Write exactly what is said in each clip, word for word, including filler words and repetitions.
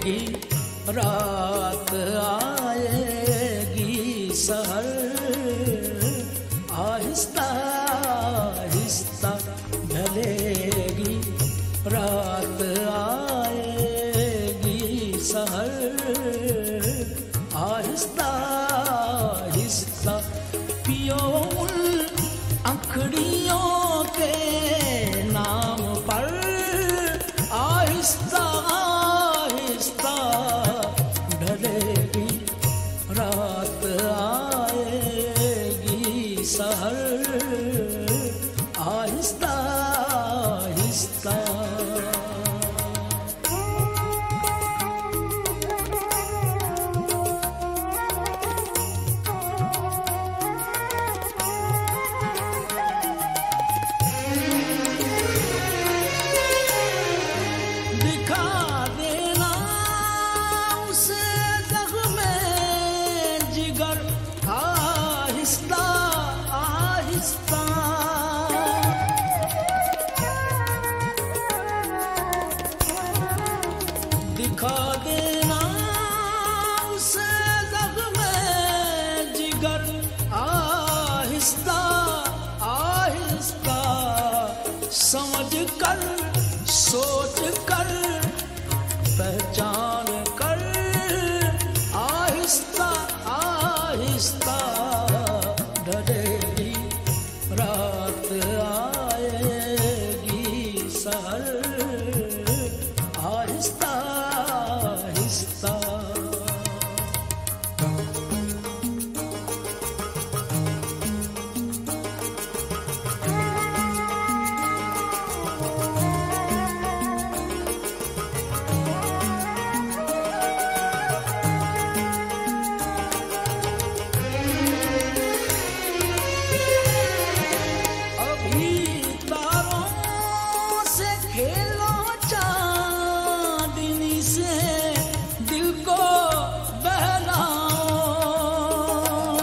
ढलेगी रात आएगी सहर, आहिस्ता आहिस्ता ढलेगी रात आएगी सहर, आहिस्ता आहिस्ता पियो उन अंखड़ियों के नाम पर, आहिस्ता आहिस्ता ढलेगी रात आएगी सहर, आहिस्ता आहिस्ता। दिखा देना उसे ज़ख्म-ए जिगर, आहिस्ता आहिस्ता समझ कर सोच कर पहचान कर, आहिस्ता आहिस्ता ढलेगी रात आएगी सहर, आहिस्ता आहिस्ता। अभी तारों से खेलो चांदनी से दिल को बहलाओ,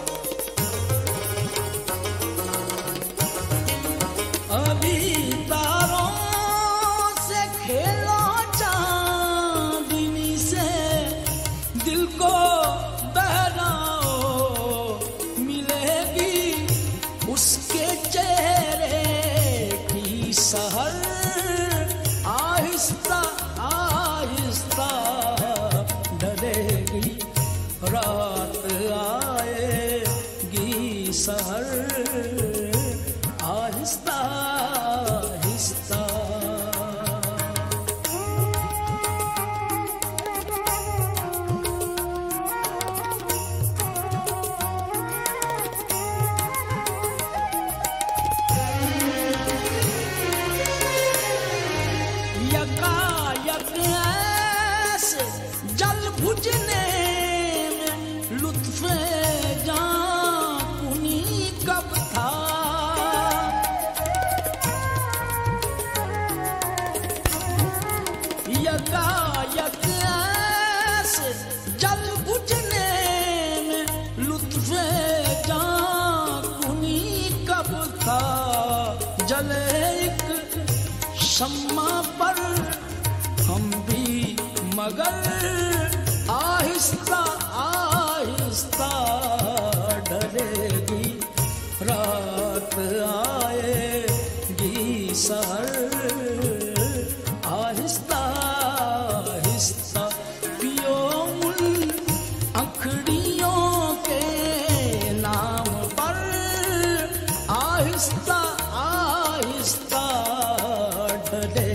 अभी तारों से खेलो चांदनी से दिल को बहलाओ, मिलेगी उसके चेहरे की सहर, आहिस्ता आहिस्ता ढलेगी रात आएगी सहर, आहिस्ता आहिस्ता। यकायक ऐसे जल बुझने में लुत्फ़े जान कुनी कब था, यकायक ऐसे जल बुझने में लुत्फ़े जान कुनी कब था, जले एक शम्मा पर हम भी मगर, आहिस्ता आहिस्ता ढलेगी रात आएगी सहर, आहिस्ता आहिस्ता पियो उन अंखड़ियों के नाम पर, आहिस्ता आहिस्ता ढले